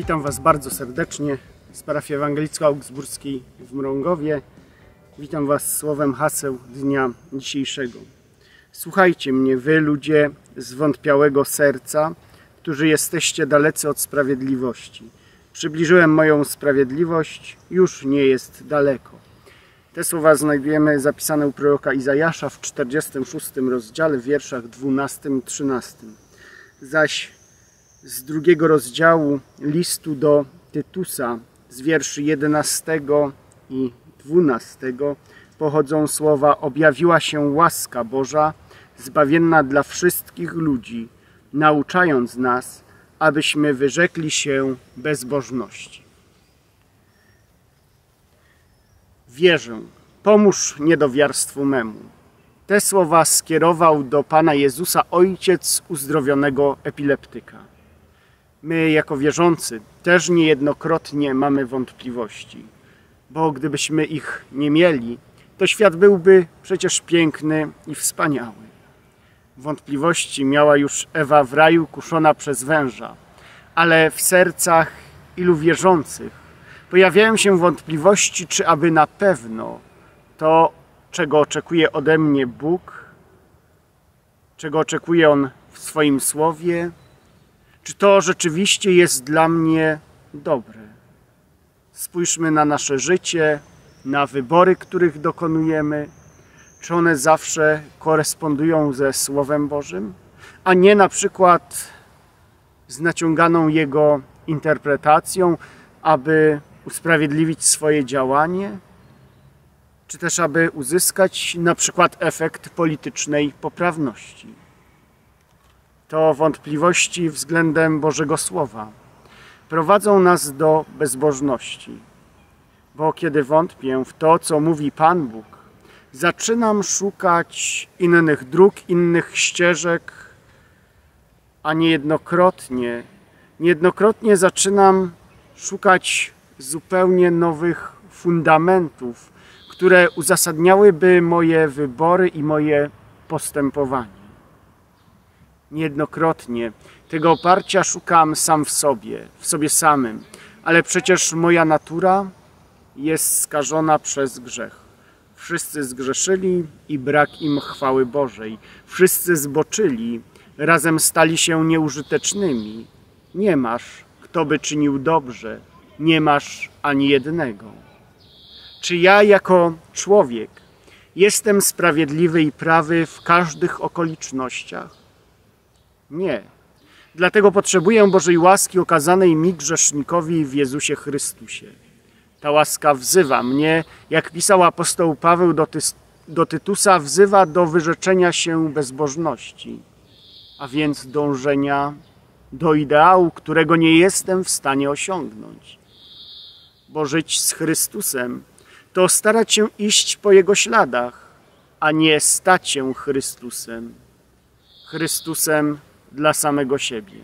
Witam Was bardzo serdecznie z parafii ewangelicko-augsburskiej w Mrągowie. Witam Was słowem haseł dnia dzisiejszego. Słuchajcie mnie, wy ludzie zwątpiałego serca, którzy jesteście dalecy od sprawiedliwości. Przybliżyłem moją sprawiedliwość, już nie jest daleko. Te słowa znajdujemy zapisane u proroka Izajasza w 46 rozdziale, w wierszach 12 i 13. Zaś z drugiego rozdziału listu do Tytusa, z wierszy 11 i 12 pochodzą słowa: objawiła się łaska Boża, zbawienna dla wszystkich ludzi, nauczając nas, abyśmy wyrzekli się bezbożności. Wierzę, pomóż niedowiarstwu memu. Te słowa skierował do Pana Jezusa ojciec uzdrowionego epileptyka. My, jako wierzący, też niejednokrotnie mamy wątpliwości, bo gdybyśmy ich nie mieli, to świat byłby przecież piękny i wspaniały. Wątpliwości miała już Ewa w raju kuszona przez węża, ale w sercach ilu wierzących pojawiają się wątpliwości, czy aby na pewno to, czego oczekuje ode mnie Bóg, czego oczekuje On w swoim słowie, czy to rzeczywiście jest dla mnie dobre. Spójrzmy na nasze życie, na wybory, których dokonujemy. Czy one zawsze korespondują ze Słowem Bożym, a nie na przykład z naciąganą Jego interpretacją, aby usprawiedliwić swoje działanie, czy też aby uzyskać na przykład efekt politycznej poprawności. To wątpliwości względem Bożego Słowa prowadzą nas do bezbożności, bo kiedy wątpię w to, co mówi Pan Bóg, zaczynam szukać innych dróg, innych ścieżek, a niejednokrotnie zaczynam szukać zupełnie nowych fundamentów, które uzasadniałyby moje wybory i moje postępowanie. Niejednokrotnie tego oparcia szukam sam w sobie samym, ale przecież moja natura jest skażona przez grzech. Wszyscy zgrzeszyli i brak im chwały Bożej. Wszyscy zboczyli, razem stali się nieużytecznymi. Nie masz, kto by czynił dobrze, nie masz ani jednego. Czy ja jako człowiek jestem sprawiedliwy i prawy w każdych okolicznościach? Nie. Dlatego potrzebuję Bożej łaski okazanej mi, grzesznikowi, w Jezusie Chrystusie. Ta łaska wzywa mnie, jak pisał apostoł Paweł do Tytusa, wzywa do wyrzeczenia się bezbożności, a więc dążenia do ideału, którego nie jestem w stanie osiągnąć. Bo żyć z Chrystusem to starać się iść po Jego śladach, a nie stać się Chrystusem. Chrystusem dla samego siebie.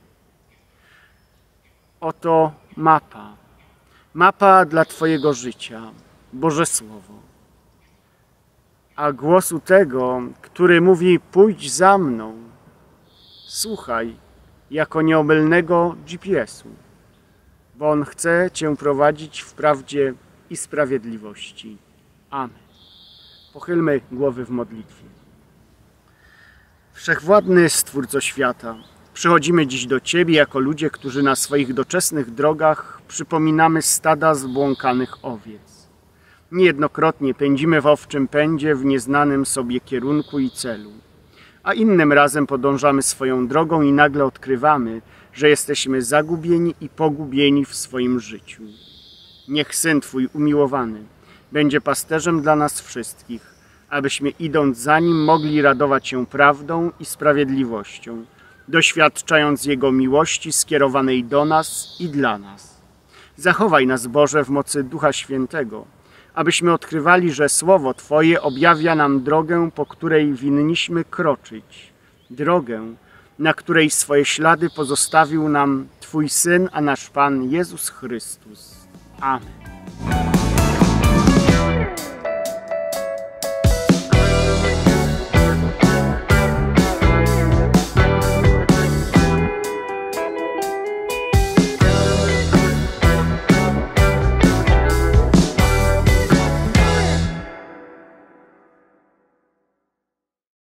Oto mapa. Mapa dla Twojego życia. Boże Słowo. A głosu tego, który mówi: pójdź za mną, słuchaj jako nieomylnego GPS-u, bo On chce Cię prowadzić w prawdzie i sprawiedliwości. Amen. Pochylmy głowy w modlitwie. Wszechwładny Stwórco świata, przychodzimy dziś do Ciebie jako ludzie, którzy na swoich doczesnych drogach przypominamy stada zbłąkanych owiec. Niejednokrotnie pędzimy w owczym pędzie w nieznanym sobie kierunku i celu, a innym razem podążamy swoją drogą i nagle odkrywamy, że jesteśmy zagubieni i pogubieni w swoim życiu. Niech Syn Twój umiłowany będzie pasterzem dla nas wszystkich, abyśmy idąc za Nim mogli radować się prawdą i sprawiedliwością, doświadczając Jego miłości skierowanej do nas i dla nas. Zachowaj nas, Boże, w mocy Ducha Świętego, abyśmy odkrywali, że Słowo Twoje objawia nam drogę, po której winniśmy kroczyć, drogę, na której swoje ślady pozostawił nam Twój Syn, a nasz Pan Jezus Chrystus. Amen.